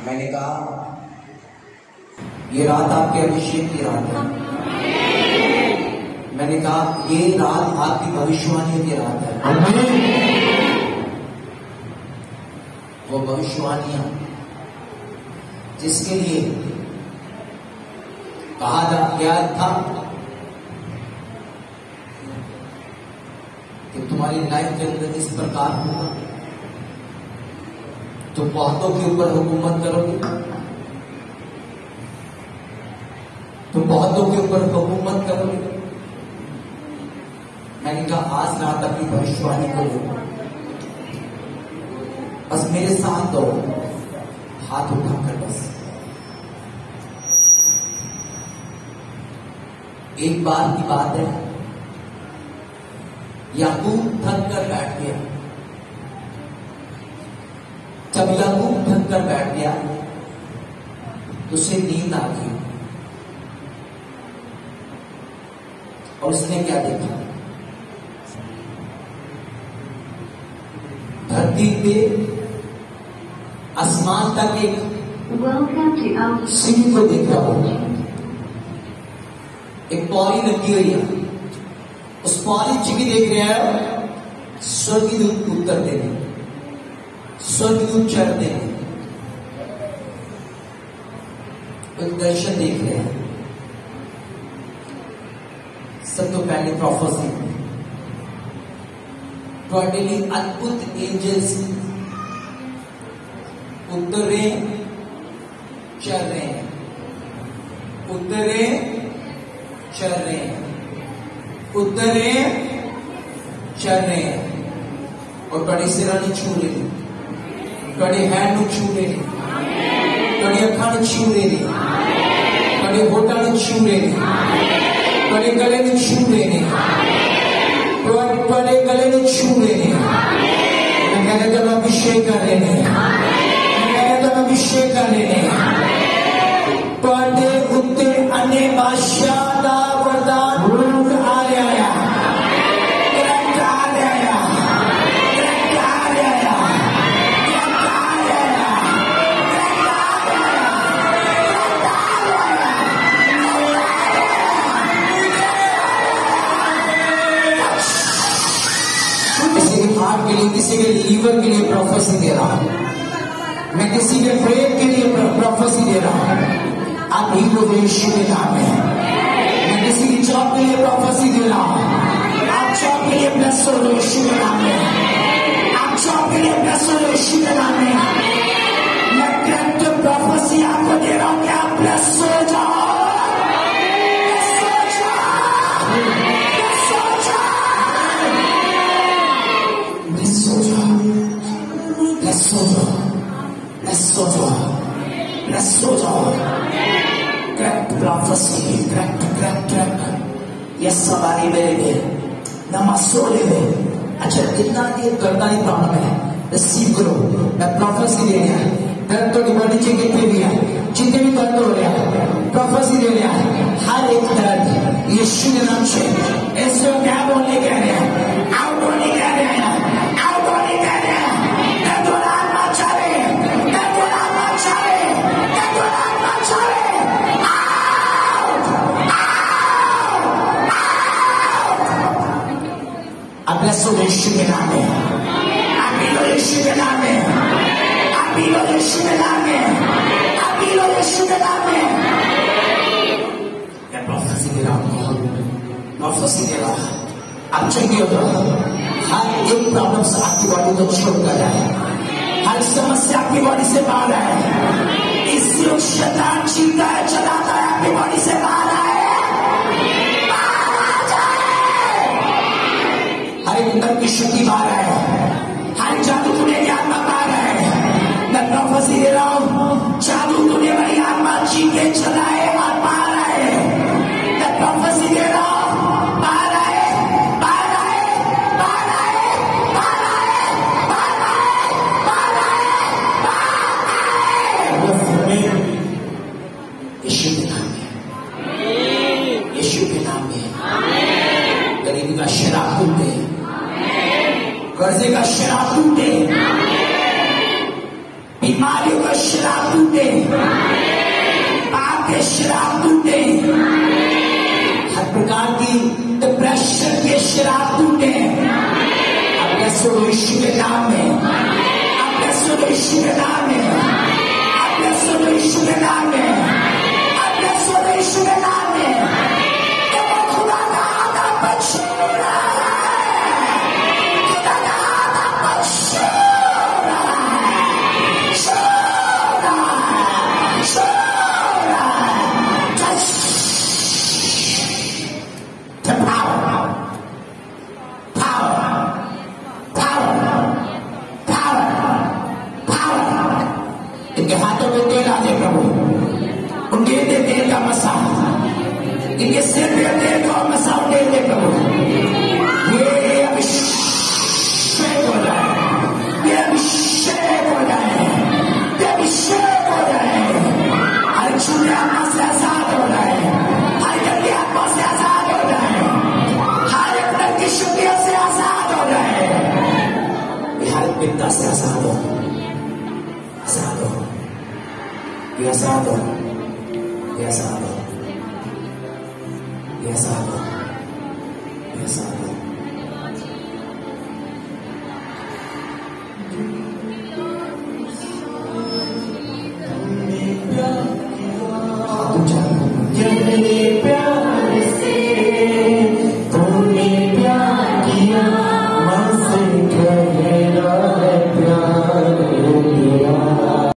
मैंने कहा ये रात आपके अभिषेक की रात है। मैंने कहा ये रात आपकी भविष्यवाणियों की रात है। वो भविष्यवाणियां जिसके लिए कहा गया था कि तुम्हारी लाइफ के अंदर इस प्रकार होगा, तो बहुतों के ऊपर हुकूमत करोगे, तो बहुतों के ऊपर हुकूमत करोगे। मैंने कहा आज रात अपनी भविष्यवाणी करो, बस मेरे साथ दो, हाथ उठाकर बस। एक बार की बात है, याकूब थक कर बैठ गया। जब याकूब थक कर बैठ गया तो उसे नींद आ गई और उसने क्या देखा, धरती पे आसमान तक एक सीढ़ी को देखा होगा, एक पौड़ी लगी हुई है, उस पौड़ी चिकी देख रहा है, स्वर्गदूत उतरते हैं, स्वर्गदूत चढ़ते हैं, एक दर्शन देख रहे हैं। सब तो पहले प्रोफेसी, टोटली अद्भुत एंजल्स उतर रहे, चल रहे हैं, उतरे चल रहे हैं, उतरे चल रहे हैं, और बड़े सिरा ने छू रहे, बड़े हैंड ਨੂੰ छू रहे, बड़े ਅੱਖਾਂ ਨੂੰ छू रहे, बड़े होठਾਂ ਨੂੰ छू रहे, बड़े गले ਨੂੰ छू रहे, बड़े गले ਨੂੰ छू रहे। मैं कहने जब अभिषेक कर रहे हैं, मैं कहने जब अभिषेक कर रहे हैं, पढ़े उत्ते अन्य बादशाह का वरदान आ रहा है, हार्ट के लिए, किसी के लीवर के लिए प्रोफेसी दे रहा हूं, मैं किसी के ब्रेन के लिए प्रोफेसी दे रहा हूं। आप ही लोग यीशु के नाम में, मैं किसी की जॉब के लिए प्रोफेसी दे रहा हूं, आप जॉब के लिए ब्लेस हो यीशु के नाम में, आप जॉब के लिए ब्लेस हो यीशु के नाम में। मैं करेक्टिव प्रोफेसी आपको दे रहा हूं कि आप ब्लेस हो जाओ, ये सवारी मेरे लिए नमस्ते। अच्छा इतना ये करता ही प्रॉब्लम है, रिसीव करो। मैं प्रोफेसी दे रहा है, दर्द तो बॉडी चे कितने भी है, जितने भी दर्द हो रहा है, प्रोफेसी दे रहा है, हर एक दर्द यीशु के नाम से इसको क्या बोलने कह रहे हैं, आउट होने कह रहे हैं, आउट होने कह रहे हैं। यीशु के नाम में, आप लो यीशु के नाम में, आप लो यीशु के नाम में, आप लो यीशु के नाम में। मैं प्रोफेसी दे रहा हूं, प्रोफेसी दे रहा हूं। आप चाहिए तो हर एक प्रॉब्लम से आपकी बॉडी को छोड़ कर जाए, हर समस्या आपकी बॉडी से बाहर आए। इस युग शैतान चीखता है, चलाता है, आपकी बॉडी से बाहर आए, हर एक अंदर की शक्ति बाहर है, हर जादू दुनिया की आत्मा बाहर है। मैं प्रोफेसी दे रहा हूं, जादू दुनिया वाली आत्मा चीखे चलाए और बाहर आए। मैं प्रोफेसी दे रहा हूं, बाहर आए, बाहर आए, बाहर आए, बाहर आए, बाहर आए, बाहर आए। यीशु के नाम में, यीशु के नाम में गरीबी का शराब टूटे, कर्जे का शराब टूटे, बीमारियों का श्राप टूटे, पाप के श्राप टूटे, हर प्रकार की डिप्रेशन के श्राप टूटे। अब यीशु के नाम में, अब यीशु के नाम में, अब यीशु के नाम में, अब यीशु के नाम में, तो खुदा का आधा बच्चा इनके सिर पे तेल का मसा तेल दे प्रभु। ये अभिषेक हो जाए, ये अभिषेक हो जाए, ये अभिषेक हो जाए। हर छुट्टी आत्मा से आजाद हो जाए, हर गंदी आत्मा से आजाद हो जाए, हर अंदर की शक्तियों से आजाद हो जाए, हर पिता से आजाद हो, आजाद हो, ये आजाद हो, ये आजाद हो, Yes, I will. Yes, I will. तुम जाओ।